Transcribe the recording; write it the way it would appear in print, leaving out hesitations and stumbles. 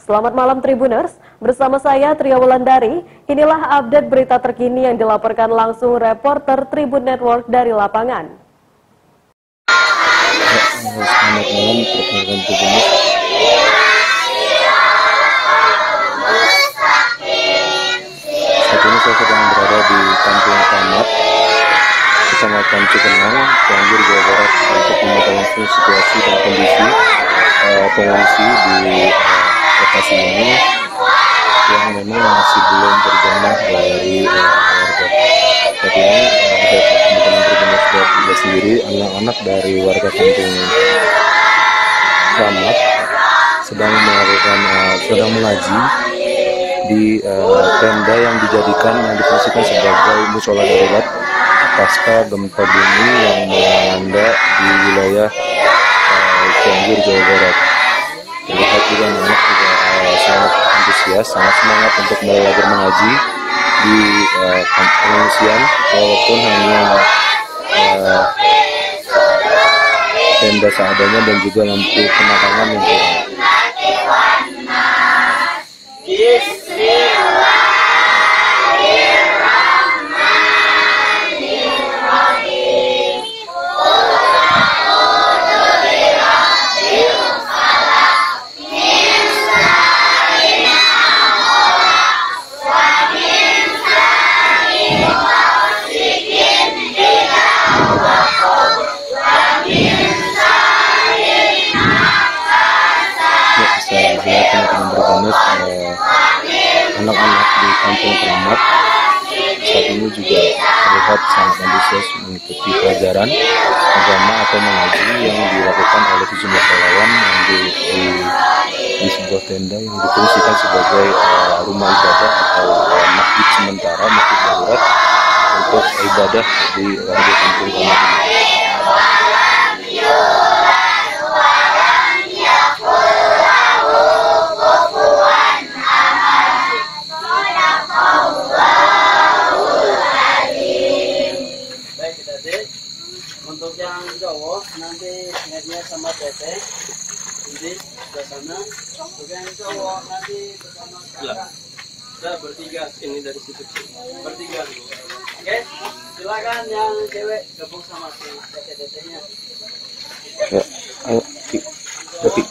Selamat malam Tribuners, bersama saya Tria Wulandari. Inilah update berita terkini yang dilaporkan langsung reporter Tribun Network dari lapangan. Selamat malam rekan-rekan Tribuners. Saat ini saya sedang berada di Kampung Kramat, Kecamatan Cikenang, Cianjur, Jawa Barat, untuk memantau langsung situasi dan kondisi pengungsi di lokasi ini yang memang masih belum terjamah dari warga. Saat ini teman-teman Tribuners juga sendiri, anak-anak dari warga Kampung Kramat sedang mengaji di tenda yang difungsikan sebagai musola darurat pasca gempa bumi yang melanda di wilayah Cianjur, Jawa Barat. Terlihat juga anak juga sangat antusias, sangat semangat untuk belajar mengaji di pengungsian, walaupun hanya tenda seadanya dan juga lampu penerangan yang kurang. Anak-anak di Kampung Kramat saat ini juga terlihat sangat antusias mengikuti pelajaran agama atau mengaji yang dilakukan oleh sejumlah relawan yang di sebuah tenda yang difungsikan sebagai rumah ibadah atau masjid sementara, masjid darurat untuk ibadah di warga Kampung Kramat ini. Untuk yang cowok nanti headnya sama teteh ini ke sana. Untuk yang cowok nanti bersama kakak. Udah bertiga ini dari situ. Bertiga dulu. Oke, silakan yang cewek gabung sama si teteh-tetehnya. Ya, ayo, Detik.